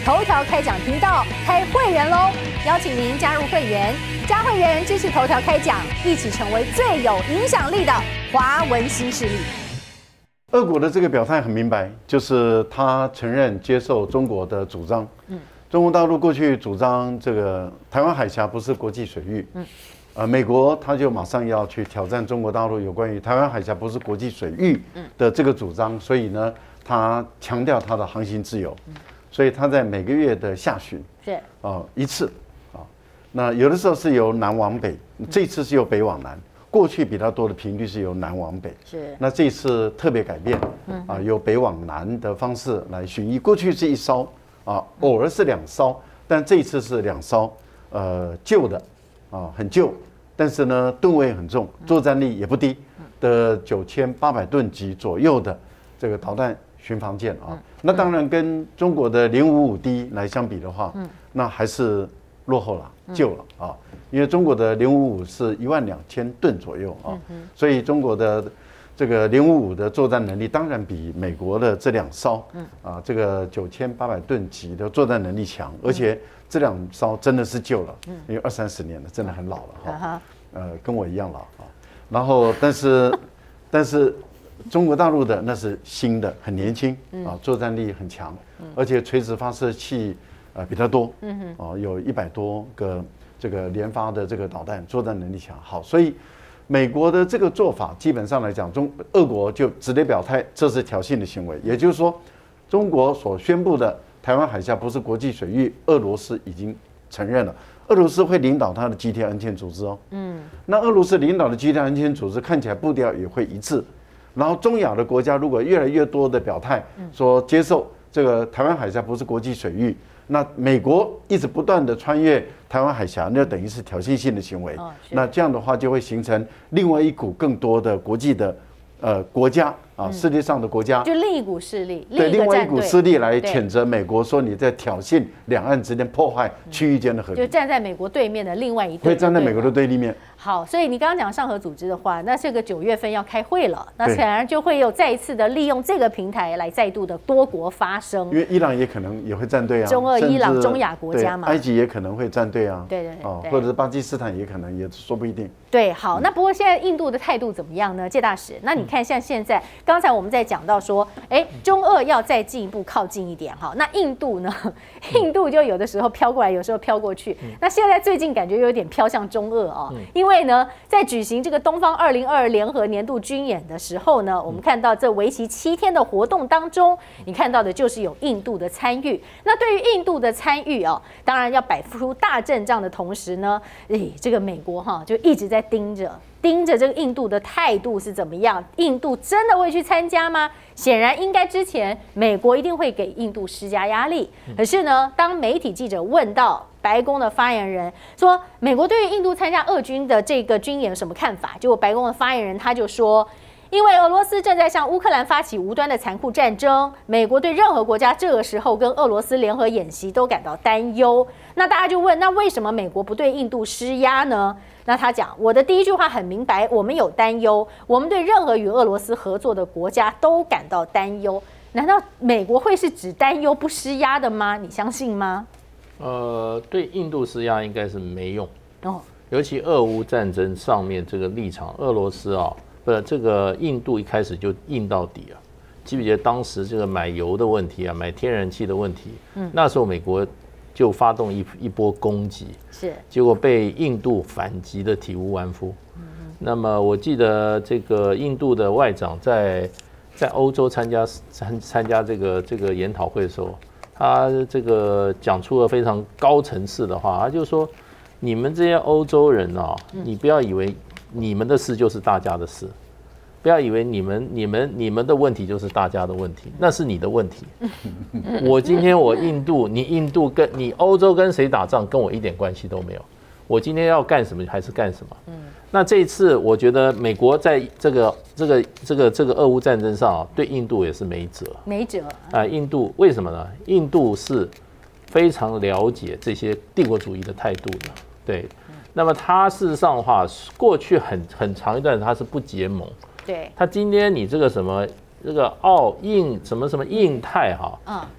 头条开讲频道开会员喽！邀请您加入会员，加会员支持头条开讲，一起成为最有影响力的华文新势力。 俄国的这个表态很明白，就是他承认接受中国的主张。中国大陆过去主张这个台湾海峡不是国际水域。美国他就马上要去挑战中国大陆有关于台湾海峡不是国际水域的这个主张，所以呢，他强调他的航行自由，所以他在每个月的下旬是一次啊，那有的时候是由南往北，这次是由北往南。过去比较多的频率是由南往北，是那这次特别改变，由北往南的方式来巡弋。过去是一艘啊，偶尔是2艘，但这一次是2艘，旧的很旧，但是呢吨位很重，作战力也不低的9800吨级左右的这个导弹巡防舰啊。那当然跟中国的055D 来相比的话，那还是落后了，旧了啊。因为中国的055是12000吨左右啊，所以中国的这个055的作战能力当然比美国的这2艘这个9800吨级的作战能力强，而且这2艘真的是旧了，因为20-30年了，真的很老了哈，跟我一样老啊。然后但是中国大陆的那是新的，很年轻作战力很强，而且垂直发射器比它多，有100多个。这个连发的这个导弹作战能力强，好，所以美国的这个做法基本上来讲，俄国就直接表态，这是挑衅的行为。也就是说，中国所宣布的台湾海峡不是国际水域，俄罗斯已经承认了。俄罗斯会领导他的集体安全组织哦，那俄罗斯领导的集体安全组织看起来步调也会一致。然后中亚的国家如果越来越多的表态说接受这个台湾海峡不是国际水域。那美国一直不断的穿越台湾海峡，那等于是挑衅性的行为。那这样的话就会形成另外一股更多的国际的国家世界上的国家， 就另一股势力， 对，另外一股势力来谴责美国，说你在挑衅两岸之间，破坏区域间的和平。 就站在美国对面的另外一队， 会站在美国的对立面。 好，所以你刚刚讲上合组织的话，那这个9月份要开会了，那显然就会有再一次的利用这个平台来再度的多国发声。 因为伊朗也可能也会站队啊， 中俄伊朗中亚国家嘛， 埃及也可能会站队啊， 对， 或者是巴基斯坦也可能，也说不一定。 对，好，那不过现在印度的态度怎么样呢？介大使，那你看像现在，刚才我们在讲到说，中俄要再进一步靠近一点哈，那印度呢？印度就有的时候飘过来，有时候飘过去。那现在最近感觉有点飘向中俄啊，因为呢，在举行这个东方2022联合年度军演的时候呢，我们看到这为期7天的活动当中，你看到的就是有印度的参与。那对于印度的参与啊，当然要摆出大阵仗的同时呢，这个美国哈就一直在盯着这个印度的态度是怎么样？印度真的会去参加吗？显然应该之前美国一定会给印度施加压力。可是呢，当媒体记者问到白宫的发言人说，美国对于印度参加俄军的这个军演有什么看法？结果白宫的发言人他就说，因为俄罗斯正在向乌克兰发起无端的残酷战争，美国对任何国家这个时候跟俄罗斯联合演习都感到担忧。那大家就问，那为什么美国不对印度施压呢？那他讲，我的第一句话很明白，我们有担忧，我们对任何与俄罗斯合作的国家都感到担忧。难道美国会是只担忧不施压的吗？你相信吗？ 对印度施压应该是没用哦，尤其俄乌战争上面这个立场，俄罗斯这个印度一开始就硬到底啊。记不记得当时这个买油的问题啊，买天然气的问题，那时候美国就发动一波攻击，是，结果被印度反击的体无完肤。那么我记得这个印度的外长在欧洲参加这个研讨会的时候，他这个讲出了非常高层次的话，他就说：你们这些欧洲人啊，你不要以为你们的事就是大家的事。不要以为你们的问题就是大家的问题，那是你的问题。我今天印度，你印度跟你欧洲跟谁打仗，跟我一点关系都没有。我今天要干什么还是干什么。那这一次我觉得美国在这个俄乌战争上对印度也是没辙。印度为什么呢？印度是非常了解这些帝国主义的态度的，对。那么他事实上的话，过去很长一段他是不结盟。对，他今天你这个什么这个印什么印太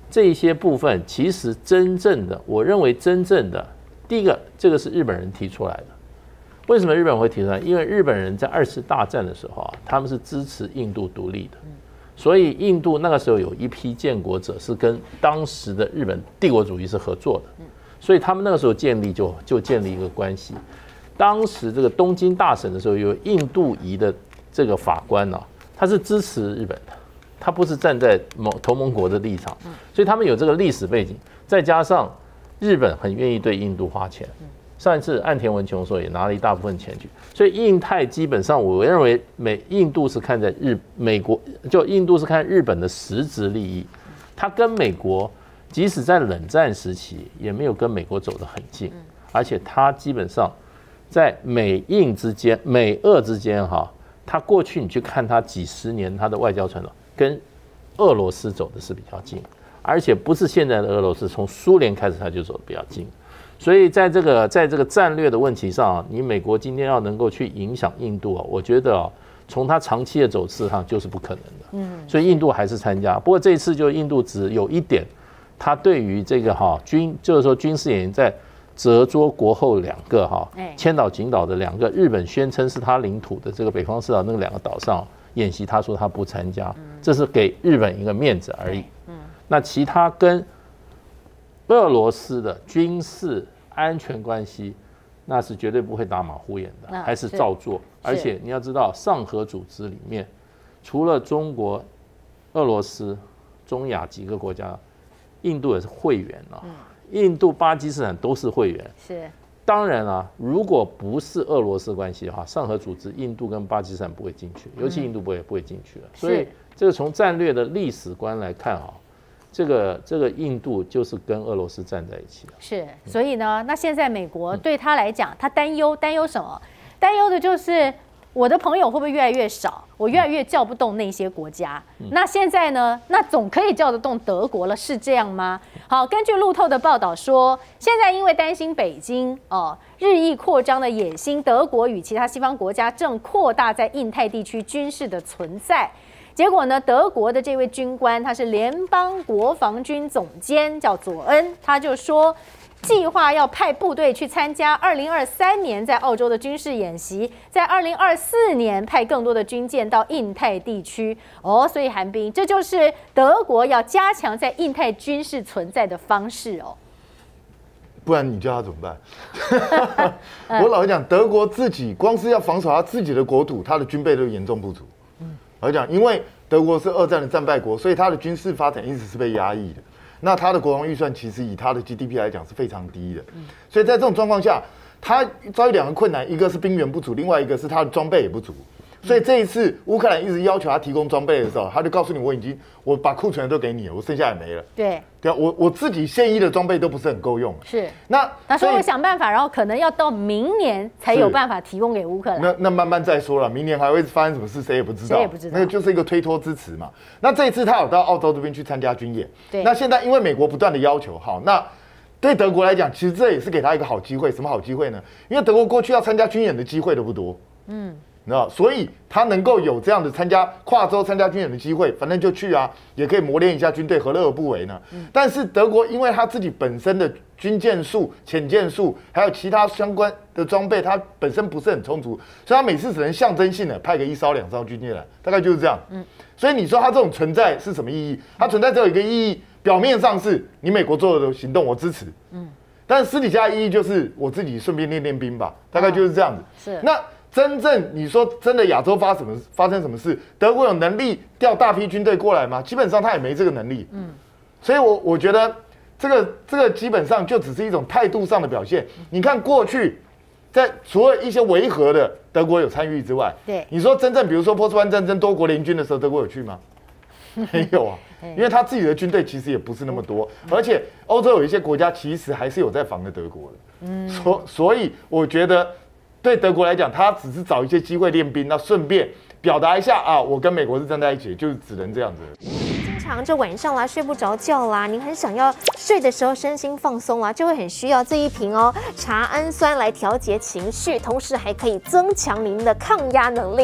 这一些部分，其实真正的，我认为真正的第一个，这个是日本人提出来的。为什么日本人会提出来？因为日本人在2次大战的时候啊，他们是支持印度独立的，所以印度那个时候有一批建国者是跟当时的日本帝国主义是合作的，所以他们那个时候建立就建立一个关系。当时这个东京大审的时候，有印度裔的这个法官呢，他是支持日本的，他不是站在同盟国的立场，所以他们有这个历史背景，再加上日本很愿意对印度花钱。上一次岸田文雄的时候也拿了一大部分钱去，所以印太基本上我认为印度是看在美国，就印度是看日本的实质利益，他跟美国即使在冷战时期也没有跟美国走得很近，而且他基本上在美印之间、美俄之间哈，他过去你去看他几十年他的外交传统，跟俄罗斯走的是比较近，而且不是现在的俄罗斯，从苏联开始他就走得比较近。所以在这个战略的问题上，你美国今天要能够去影响印度啊，我觉得从它长期的走势上就是不可能的。所以印度还是参加。不过这一次就印度只有一点，它对于这个就是说军事演习在泽州国后2个千岛群岛的2个日本宣称是它领土的这个北方四岛那个2个岛上演习，他说他不参加，这是给日本一个面子而已。那其他跟俄罗斯的军事安全关系，那是绝对不会打马虎眼的，还是照做。而且你要知道，上合组织里面，除了中国、俄罗斯、中亚几个国家，印度也是会员啊。印度、巴基斯坦都是会员。 是。 当然啊，如果不是俄罗斯关系的话，上合组织印度跟巴基斯坦不会进去，尤其印度不会进去了。所以这个从战略的历史观来看啊。这个印度就是跟俄罗斯站在一起的， 是，所以呢，那现在美国对他来讲，他担忧什么？担忧的就是我的朋友会不会越来越少，我越来越叫不动那些国家。那现在呢，那总可以叫得动德国了，是这样吗？好，根据路透的报道说，现在因为担心北京日益扩张的野心，德国与其他西方国家正扩大在印太地区军事的存在。结果呢，德国的这位军官，他是联邦国防军总监，叫佐恩，他就说，计划要派部队去参加2023年在澳洲的军事演习，在2024年派更多的军舰到印太地区。所以韩冰，这就是德国要加强在印太军事存在的方式哦。 不然你叫他怎么办？我老实讲，德国自己光是要防守他自己的国土，他的军备都严重不足。老实讲，因为德国是2战的战败国，所以它的军事发展一直是被压抑的。那它的国防预算其实以它的 GDP 来讲是非常低的，所以在这种状况下，它遭遇2个困难，一个是兵源不足，另外一个是它的装备也不足。所以这一次乌克兰一直要求他提供装备的时候，他就告诉你我把库存都给你了，我剩下也没了。对啊，我自己现役的装备都不是很够用。 是那所以我想办法，然后可能要到明年才有办法提供给乌克兰。 那慢慢再说了，明年还会发生什么事，谁也不知道。谁也不知道，那个就是一个推脱之词嘛。那这一次他有到澳洲这边去参加军演。对。那现在因为美国不断的要求，好，那对德国来讲，其实这也是给他一个好机会。什么好机会呢？因为德国过去要参加军演的机会都不多。你知道，所以他能够有这样的跨州参加军演的机会，反正就去啊，也可以磨练一下军队，何乐而不为呢？但是德国因为他自己本身的军舰数、潜舰数，还有其他相关的装备，它本身不是很充足，所以他每次只能象征性的派个1艘2艘军舰来，大概就是这样。所以你说它这种存在是什么意义？它存在只有一个意义，表面上是你美国做的行动我支持，但是私底下的意义就是我自己顺便练练兵吧，大概就是这样子。是那。真正你说真的亚洲发生什么事？德国有能力调大批军队过来吗？基本上他也没这个能力。所以我觉得这个基本上就只是一种态度上的表现。你看过去在除了一些维和的德国有参与之外，对，你说真正比如说波斯湾战争多国联军的时候，德国有去吗？没有啊，因为他自己的军队其实也不是那么多，而且欧洲有一些国家其实还是有在防着德国的。所以我觉得。对德国来讲，他只是找一些机会练兵，那顺便表达一下啊，我跟美国是站在一起，就是只能这样子。 经常这晚上啦睡不着觉啦，您很想要睡的时候身心放松啦，就会很需要这一瓶茶氨酸来调节情绪，同时还可以增强您的抗压能力。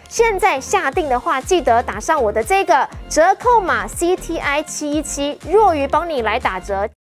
现在下定的话，记得打上我的这个折扣码 CTI717，若愚帮你来打折。